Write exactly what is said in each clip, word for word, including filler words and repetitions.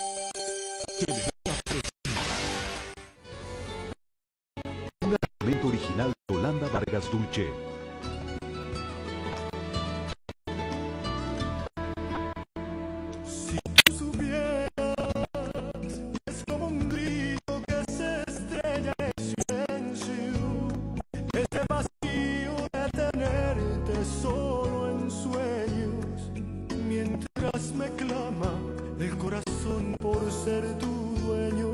Un argumento original de Yolanda Vargas Dulce. Si tú supieras, es como un grito que se estrella en el silencio, este vacío de tenerte solo en sueños, mientras me clama el corazón por ser tu dueño.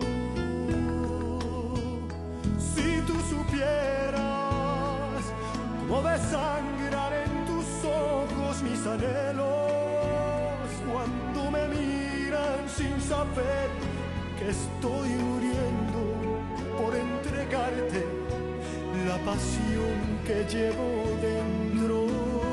Si tú supieras cómo desangrar en tus ojos mis anhelos cuando me miran sin saber que estoy muriendo por entregarte la pasión que llevo dentro.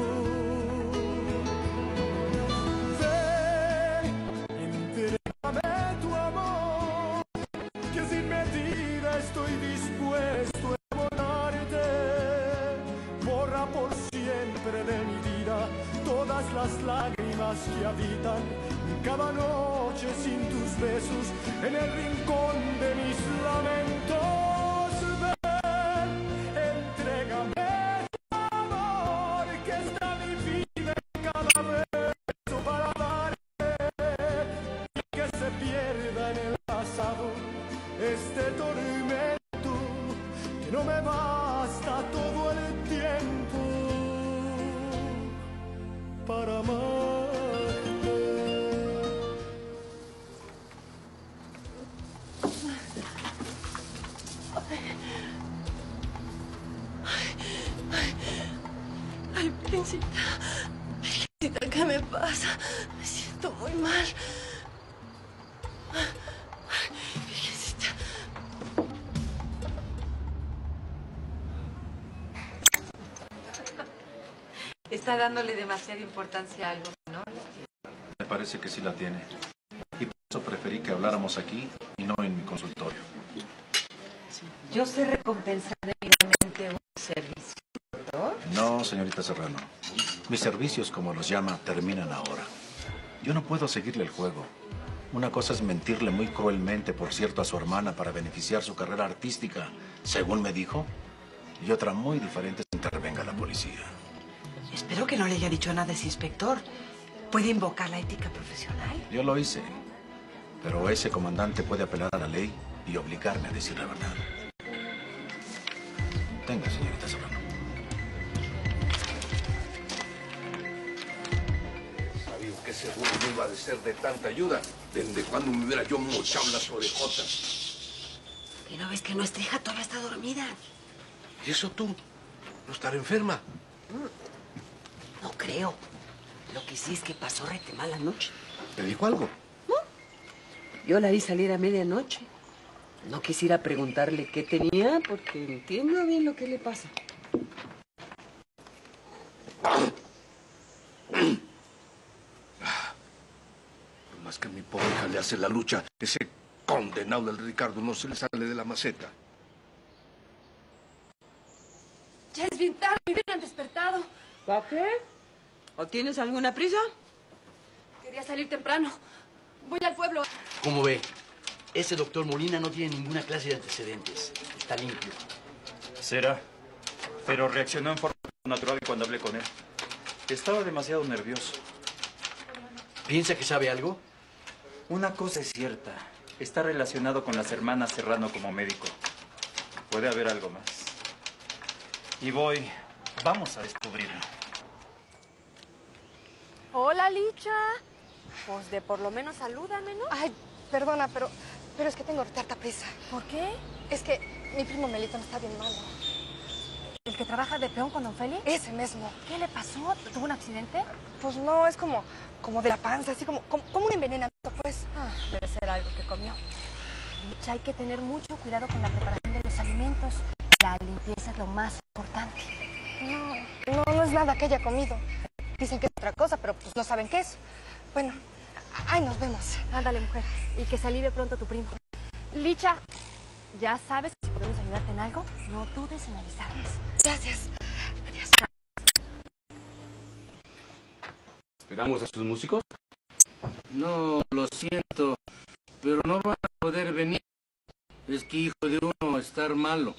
Ven, entrégame tu amor, que sin medida estoy dispuesto a enamorarte. Borra por siempre de mi vida todas las lágrimas que habitan cada noche sin tus besos en el rincón de mis lamentos. Ven, entrégame tu amor, que está mi vida en cada beso para darte, y que se pierda en el pasado este tormento que no me basta todo el tiempo para amarte. Ay, Virgencita, Virgencita, ¿qué me pasa? Me siento muy mal. Ay, Virgencita. Está dándole demasiada importancia a algo, ¿no? Me parece que sí la tiene. Y por eso preferí que habláramos aquí y no en mi consultorio. Yo sé recompensar debidamente un servicio, doctor. No, señorita Serrano. Mis servicios, como los llama, terminan ahora. Yo no puedo seguirle el juego. Una cosa es mentirle muy cruelmente, por cierto, a su hermana para beneficiar su carrera artística, según me dijo. Y otra muy diferente es que intervenga la policía. Espero que no le haya dicho nada a ese inspector. ¿Puede invocar la ética profesional? Yo lo hice. Pero ese comandante puede apelar a la ley y obligarme a decir la verdad. Tenga, señorita Serrano. Sabía que seguro no iba a ser de tanta ayuda. ¿Desde cuando me hubiera yo mochado las orejotas? ¿Y no ves que nuestra hija todavía está dormida? ¿Y eso tú? ¿No estar enferma? No creo. Lo que sí es que pasó rete mala noche. ¿Te dijo algo? Yo la vi salir a medianoche. No quisiera preguntarle qué tenía porque entiendo bien lo que le pasa. Por más que mi pobre hija le hace la lucha, ese condenado del Ricardo no se le sale de la maceta. Ya es bien tarde, me hubieran despertado. ¿Para qué? ¿O tienes alguna prisa? Quería salir temprano. Voy al pueblo. ¿Cómo ve? Ese doctor Molina no tiene ninguna clase de antecedentes. Está limpio. Será, pero reaccionó en forma natural cuando hablé con él. Estaba demasiado nervioso. ¿Piensa que sabe algo? Una cosa es cierta. Está relacionado con las hermanas Serrano como médico. Puede haber algo más. Y voy... Vamos a descubrirlo. Hola, Licha. Pues de por lo menos salúdame, ¿no? Ay, perdona, pero, pero es que tengo harta prisa. ¿Por qué? Es que mi primo Melito no está bien malo. ¿El que trabaja de peón con don Félix? Ese mismo. ¿Qué le pasó? ¿Tuvo un accidente? Pues no, es como, como de la panza, así como, como, como un envenenamiento, pues. Ah, debe ser algo que comió. Licha, hay que tener mucho cuidado con la preparación de los alimentos. La limpieza es lo más importante. No, no, no es nada que haya comido. Dicen que es otra cosa, pero pues no saben qué es. Bueno, ahí nos vemos. Ándale, mujer. Y que se alivie pronto tu primo. Licha, ya sabes que si podemos ayudarte en algo, no dudes en avisarnos. Gracias. Adiós. ¿Esperamos a sus músicos? No, lo siento. que hijo de uno estar malo.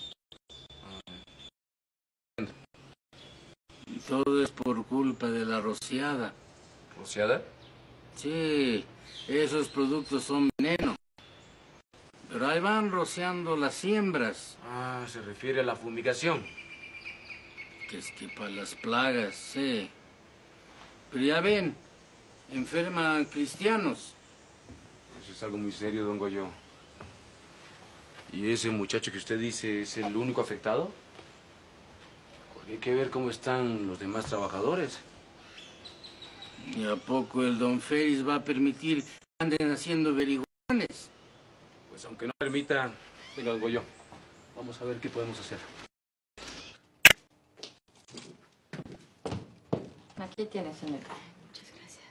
Y todo es por culpa de la rociada. ¿Rociada? Sí, esos productos son veneno. Pero ahí van rociando las siembras. Ah, se refiere a la fumigación. Que es que para las plagas, sí. Pero ya ven, enferman cristianos. Eso es algo muy serio, don Goyo. ¿Y ese muchacho que usted dice es el único afectado? Porque hay que ver cómo están los demás trabajadores. ¿Y a poco el don Félix va a permitir que anden haciendo averiguaciones? Pues aunque no permita, venga, don Goyo, vamos a ver qué podemos hacer. Aquí tienes, señora. Muchas gracias.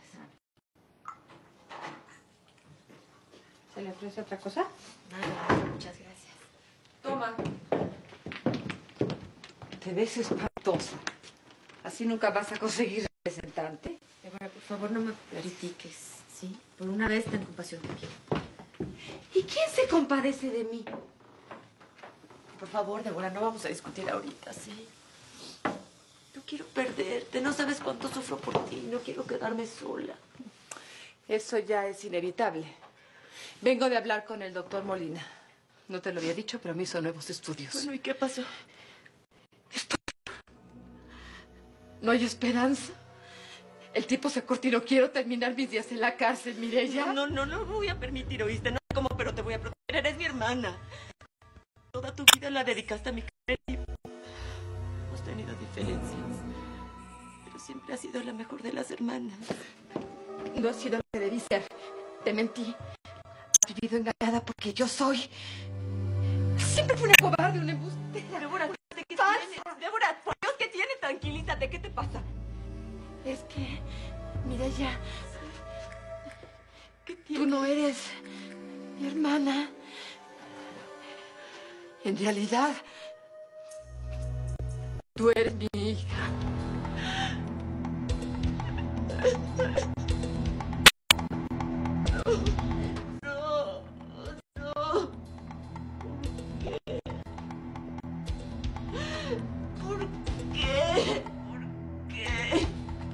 ¿Se le ofrece otra cosa? Nada, muchas gracias. Toma. Te ves espantosa. Así nunca vas a conseguir representante. Débora, por favor, no me critiques, ¿sí? Por una vez ten compasión de mí. ¿Y quién se compadece de mí? Por favor, Débora, no vamos a discutir ahorita, ¿sí? No quiero perderte, no sabes cuánto sufro por ti, no quiero quedarme sola. Eso ya es inevitable. Vengo de hablar con el doctor Molina. No te lo había dicho, pero me hizo nuevos estudios. Bueno, ¿y qué pasó? Estoy... No hay esperanza. El tipo se corta y no quiero terminar mis días en la cárcel, Mireya. No, no, no, no voy a permitir, ¿oíste? No sé cómo, pero te voy a proteger. Eres mi hermana. Toda tu vida la dedicaste a mi carrera y hemos tenido diferencias. Pero siempre has sido la mejor de las hermanas. No has sido lo que debí ser. Te mentí. Has vivido engañada porque yo soy... Siempre fui una cobarde, una embustera. Débora, ¿qué tiene? Débora, por Dios, ¿qué tiene? Tranquilízate, ¿qué te pasa? Es que, Mireya, tú no eres mi hermana. En realidad, tú eres mi hija. No, no. ¿Por qué? ¿Por qué?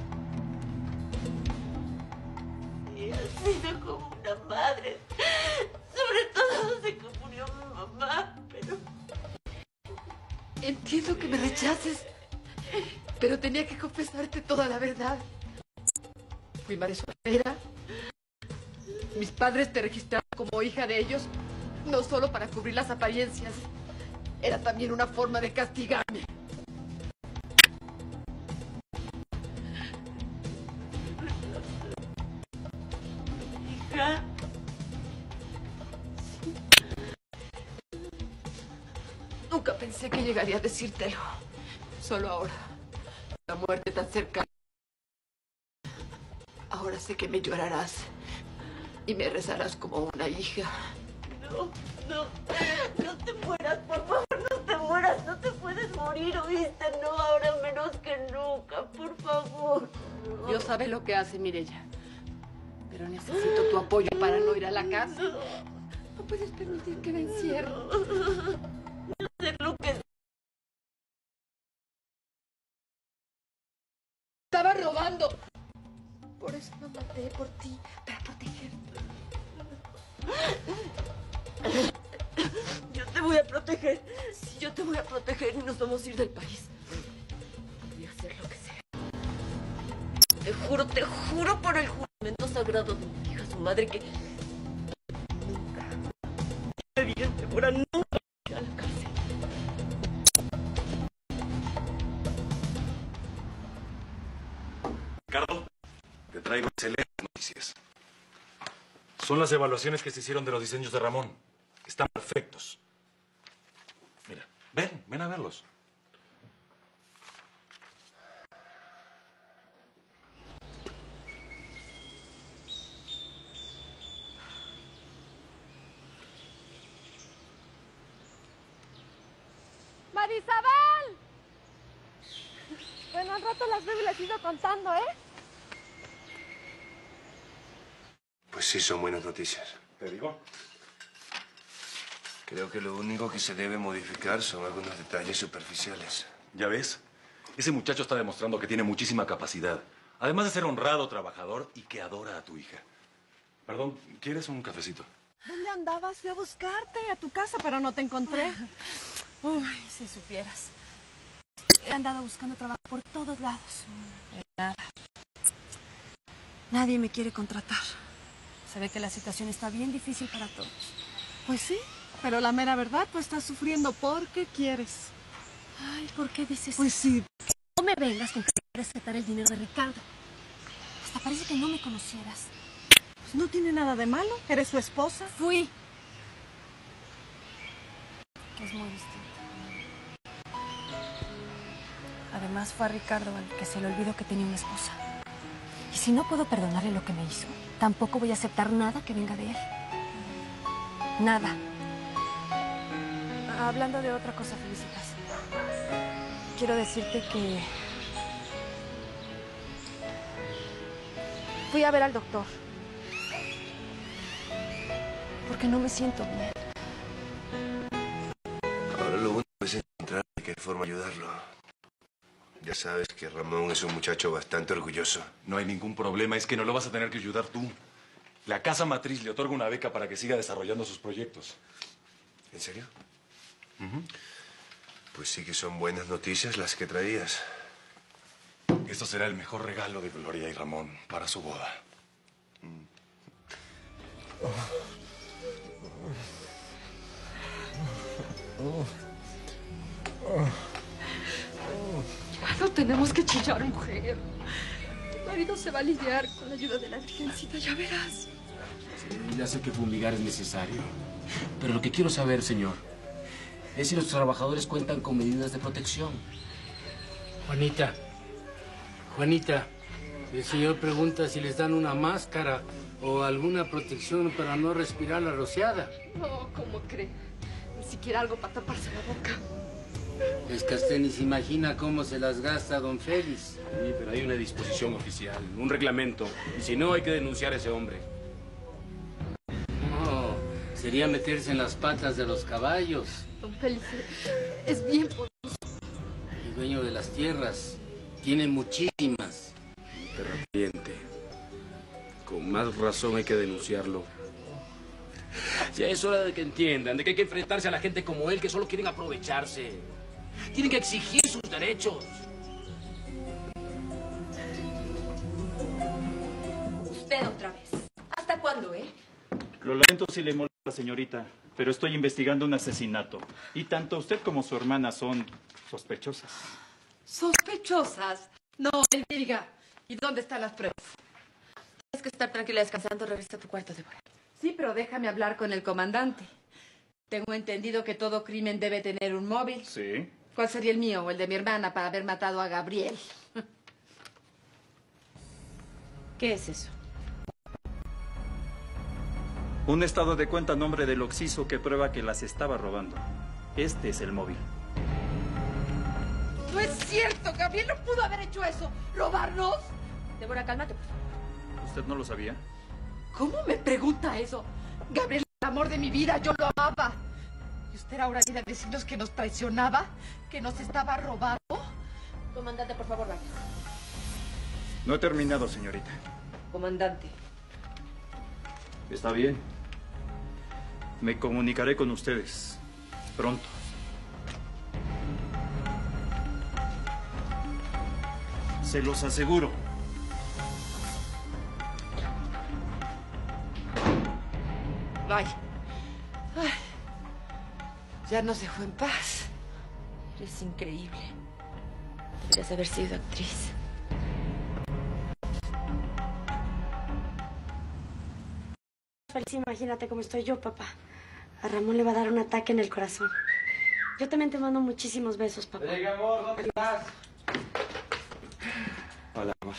Sí, has sido como una madre. Sobre todo desde que murió mi mamá, pero... Entiendo que me rechaces, pero tenía que confesarte toda la verdad. Fui madre soltera. Mis padres te registraron como hija de ellos, no solo para cubrir las apariencias. Era también una forma de castigarme. Hija. Nunca pensé que llegaría a decírtelo. Solo ahora, la muerte tan cercana. Ahora sé que me llorarás y me rezarás como una hija. No, no, no te mueras, por favor, no te mueras, no te puedes morir, ¿oíste? No, ahora menos que nunca, por favor. No. Dios sabe lo que hace, Mireya. Pero necesito tu apoyo para no ir a la cárcel. No, no puedes permitir que me encierren. No sé lo que... Estaba robando. Por eso me maté por ti, para protegerte. Yo te voy a proteger. Sí, yo te voy a proteger y nos vamos a ir del país. Voy a hacer lo que sea. Te juro, te juro por el juramento sagrado de mi hija, su madre, que nunca, bien, Débora, nunca iré a la cárcel. Ricardo, te traigo excelentes noticias. Son las evaluaciones que se hicieron de los diseños de Ramón. Están perfectos. Mira, ven, ven a verlos. ¡Marisabel! Bueno, al rato las veo y les sigo contando, ¿eh? Pues sí, son buenas noticias. Te digo. Creo que lo único que se debe modificar son algunos detalles superficiales. ¿Ya ves? Ese muchacho está demostrando que tiene muchísima capacidad. Además de ser honrado, trabajador y que adora a tu hija. Perdón, ¿quieres un cafecito? ¿Dónde andabas? Fui a buscarte a tu casa, pero no te encontré. Uy, si supieras. He andado buscando trabajo por todos lados. Nada. Nadie me quiere contratar. Se ve que la situación está bien difícil para todos. Pues sí, pero la mera verdad, tú estás sufriendo porque quieres. Ay, ¿por qué dices eso? Pues sí. No me vengas con que quieres rescatar el dinero de Ricardo. Hasta parece que no me conocieras. Pues no tiene nada de malo. ¿Eres su esposa? Fui. Es muy distinto. Además, fue a Ricardo al que se le olvidó que tenía una esposa. Y si no puedo perdonarle lo que me hizo, tampoco voy a aceptar nada que venga de él. Nada. Hablando de otra cosa, Felicitas. Quiero decirte que... fui a ver al doctor. Porque no me siento bien. Ahora lo único es encontrar de qué forma ayudarlo. Ya sabes que Ramón es un muchacho bastante orgulloso. No hay ningún problema, es que no lo vas a tener que ayudar tú. La casa matriz le otorga una beca para que siga desarrollando sus proyectos. ¿En serio? Uh-huh. Pues sí que son buenas noticias las que traías. Esto será el mejor regalo de Gloria y Ramón para su boda. Ya no tenemos que chillar, mujer. Tu marido se va a aliviar con la ayuda de la Virgencita, ya verás. Sí, ya sé que fumigar es necesario. Pero lo que quiero saber, señor, es si los trabajadores cuentan con medidas de protección. Juanita, Juanita, el señor pregunta si les dan una máscara o alguna protección para no respirar la rociada. No, ¿cómo cree? Ni siquiera algo para taparse la boca. Es que usted ni se imagina cómo se las gasta don Félix. Sí, pero hay una disposición oficial, un reglamento. Y si no, hay que denunciar a ese hombre. No, sería meterse en las patas de los caballos. Don Félix es bien poderoso. Y dueño de las tierras. Tiene muchísimas. Terrateniente. Con más razón hay que denunciarlo. Ya es hora de que entiendan de que hay que enfrentarse a la gente como él, que solo quieren aprovecharse. Tienen que exigir sus derechos. Usted otra vez. ¿Hasta cuándo, eh? Lo lamento si le molesta, señorita, pero estoy investigando un asesinato. Y tanto usted como su hermana son sospechosas. ¿Sospechosas? No me diga. ¿Y dónde están las pruebas? Tienes que estar tranquila descansando. Regresa a tu cuarto, Débora. Sí, pero déjame hablar con el comandante. Tengo entendido que todo crimen debe tener un móvil. Sí. ¿Cuál sería el mío o el de mi hermana para haber matado a Gabriel? ¿Qué es eso? Un estado de cuenta a nombre del occiso que prueba que las estaba robando. Este es el móvil. ¡No es cierto! ¡Gabriel no pudo haber hecho eso! ¿Robarnos? Débora, cálmate, por favor. ¿Usted no lo sabía? ¿Cómo me pregunta eso? Gabriel es el amor de mi vida, yo lo amaba. ¿Y usted ahora viene a decirnos que nos traicionaba? ¿Que nos estaba robando? Comandante, por favor, vaya. No he terminado, señorita. Comandante. Está bien. Me comunicaré con ustedes pronto. Se los aseguro. Vaya. Ay, ya no se fue en paz. Eres increíble. Deberías haber sido actriz. Feliz, imagínate cómo estoy yo, papá. A Ramón le va a dar un ataque en el corazón. Yo también te mando muchísimos besos, papá. Venga, amor, ¿dónde estás? Hola, amor.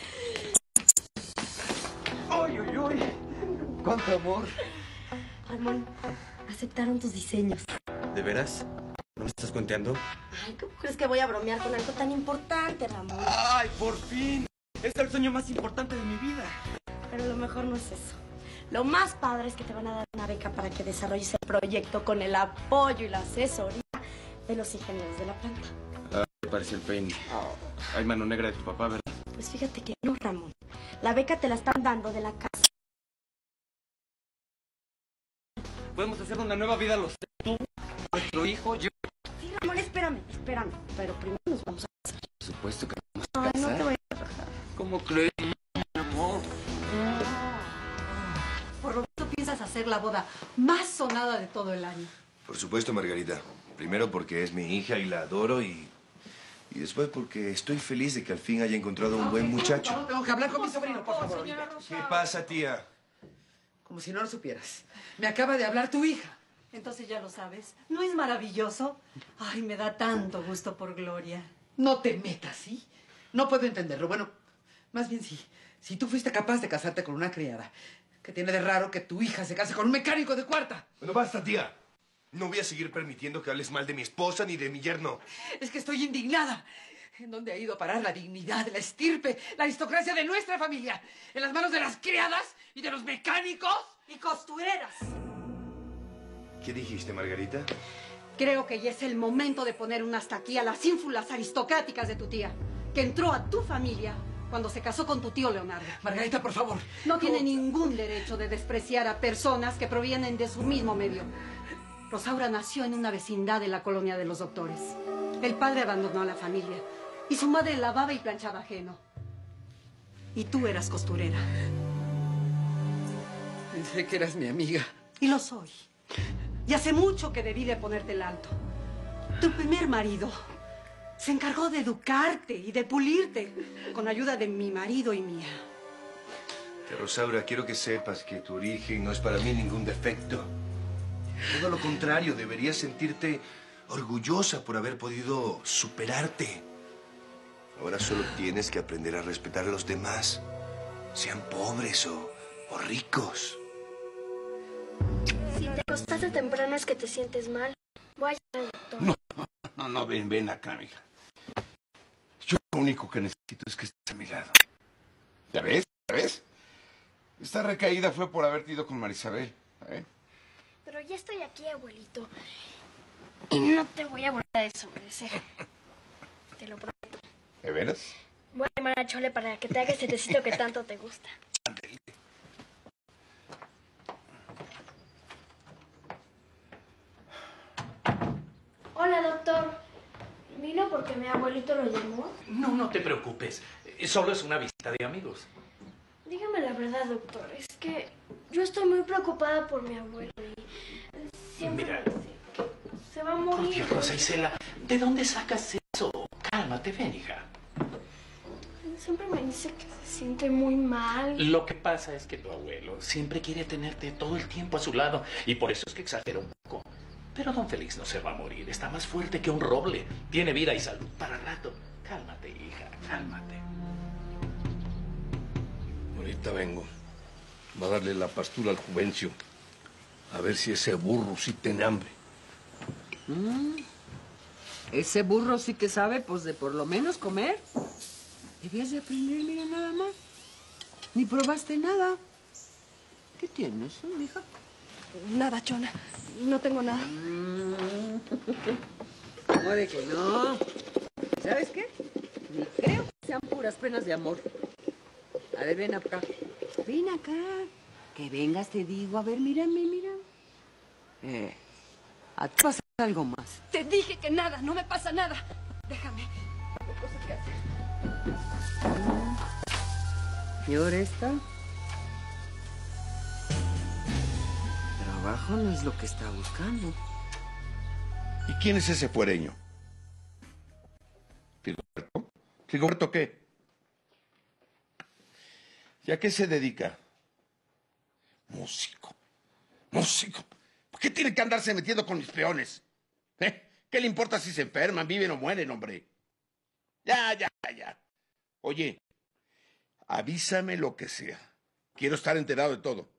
¡Uy, uy, uy! ¡Cuánto amor! Ramón, aceptaron tus diseños. ¿De veras? ¿No me estás conteando? Ay, ¿cómo crees que voy a bromear con algo tan importante, Ramón? ¡Ay, por fin! Es el sueño más importante de mi vida. Pero lo mejor no es eso. Lo más padre es que te van a dar una beca para que desarrolles el proyecto con el apoyo y la asesoría de los ingenieros de la planta. Ah, me parece el peine. Hay mano negra de tu papá, ¿verdad? Pues fíjate que no, Ramón. La beca te la están dando de la casa. Podemos hacer una nueva vida los tú, nuestro hijo, yo. Sí, Ramón, espérame, espérame. Pero primero nos vamos a casar. Por supuesto que vamos a Ay, casar. no te voy a rajar. ¿Cómo crees, amor? Por lo tanto, piensas hacer la boda más sonada de todo el año. Por supuesto, Margarita. Primero porque es mi hija y la adoro y... Y después porque estoy feliz de que al fin haya encontrado un buen muchacho. Tengo que hablar con mi sobrino, por favor. ¿Qué pasa, tía? Como si no lo supieras. Me acaba de hablar tu hija. Entonces ya lo sabes. ¿No es maravilloso? Ay, me da tanto gusto por Gloria. No te metas, ¿sí? No puedo entenderlo. Bueno, más bien sí. Si tú fuiste capaz de casarte con una criada, ¿qué tiene de raro que tu hija se case con un mecánico de cuarta? Bueno, basta, tía. No voy a seguir permitiendo que hables mal de mi esposa ni de mi yerno. Es que estoy indignada. ¿En dónde ha ido a parar la dignidad, la estirpe, la aristocracia de nuestra familia? ¿En las manos de las criadas y de los mecánicos? Y costureras. ¿Qué dijiste, Margarita? Creo que ya es el momento de poner un hasta aquí a las ínfulas aristocráticas de tu tía, que entró a tu familia cuando se casó con tu tío Leonardo. Margarita, por favor. No tiene ningún derecho de despreciar a personas que provienen de su mismo medio. Rosaura nació en una vecindad de la colonia de los doctores. El padre abandonó a la familia y su madre lavaba y planchaba ajeno. Y tú eras costurera. Pensé que eras mi amiga. Y lo soy. Y hace mucho que debí de ponerte el alto. Tu primer marido se encargó de educarte y de pulirte con ayuda de mi marido y mía. Rosaura, quiero que sepas que tu origen no es para mí ningún defecto. Todo lo contrario, deberías sentirte orgullosa por haber podido superarte. Ahora solo tienes que aprender a respetar a los demás, sean pobres o, o ricos. Si te acostaste temprano es que te sientes mal. Voy a llamar al doctor. No, no, no, ven, ven acá, mija. Yo lo único que necesito es que estés a mi lado. ¿Ya ves? ¿Ya ves? Esta recaída fue por haberte ido con Marisabel, ¿eh? Pero ya estoy aquí, abuelito. Y no te voy a volver a desobedecer. Te lo prometo. ¿De veras? Voy a llamar a Chole para que te haga ese tecito que tanto te gusta. Hola, doctor. ¿Vino porque mi abuelito lo llamó? No, no te preocupes. Solo es una visita de amigos. Dígame la verdad, doctor. Es que yo estoy muy preocupada por mi abuelo y siempre Mira. me dice que se va a Por morir. Dios, Rosa Isela, ¿de dónde sacas eso? Cálmate, ven, hija. Siempre me dice que se siente muy mal. Lo que pasa es que tu abuelo siempre quiere tenerte todo el tiempo a su lado y por eso es que exagera un poco. Pero don Félix no se va a morir. Está más fuerte que un roble. Tiene vida y salud para rato. Cálmate, hija, cálmate. Ahorita vengo. Va a darle la pastura al Juvencio. A ver si ese burro sí tiene hambre. Mm. Ese burro sí que sabe, pues, de por lo menos comer. Debías de aprender, mira, nada más. Ni probaste nada. ¿Qué tienes, mija? Nada, Chona. No tengo nada. ¿Cómo de que no? ¿Sabes qué? Ni creo que sean puras penas de amor. A ver, ven acá. Ven acá. Que vengas, te digo. A ver, mírame, mira. Eh, a ti pasa algo más. Te dije que nada, no me pasa nada. Déjame. Tengo cosas que hacer. ¿Y ahora esta? Trabajo no es lo que está buscando. ¿Y quién es ese fuereño? ¿Rigoberto? ¿Rigoberto qué? ¿Y a qué se dedica? Músico. Músico. ¿Por qué tiene que andarse metiendo con mis peones? ¿Eh? ¿Qué le importa si se enferman, viven o mueren, hombre? Ya, ya, ya. Oye, avísame lo que sea. Quiero estar enterado de todo.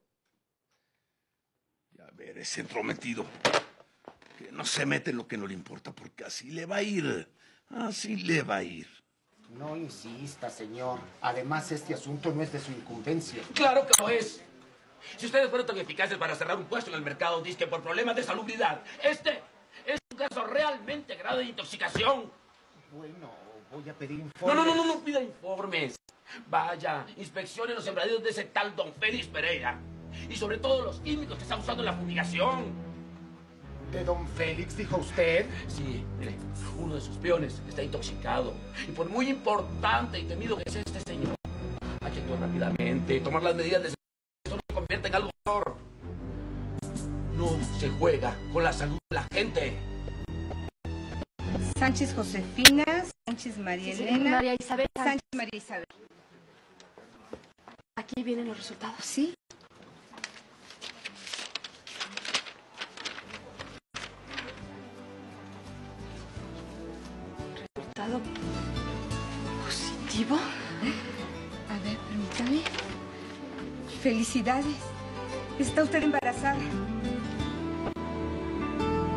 Ya ver, ese entrometido. Que no se mete en lo que no le importa, porque así le va a ir. Así le va a ir. No insista, señor. Además, este asunto no es de su incumbencia. ¡Claro que lo es! Si ustedes fueron tan eficaces para cerrar un puesto en el mercado, disque por problemas de salubridad, este es un caso realmente grave de intoxicación. Bueno, voy a pedir No, informes. no, no, no, no pida informes. Vaya, inspeccione los sembradíos de ese tal don Félix Pereira. Y sobre todo los químicos que está usando en la fumigación. ¿De don Félix, dijo usted? Sí, mire, uno de sus peones está intoxicado. Y por muy importante y temido que sea este señor, hay que actuar rápidamente, tomar las medidas necesarias. Esto no se convierte en algo peor. No se juega con la salud de la gente. Sánchez Josefina, Sánchez María Sí, sí, Elena. María Isabel. Sánchez María Isabel. Aquí vienen los resultados. Sí. Resultado positivo. A ver, permítame. Felicidades. Está usted embarazada.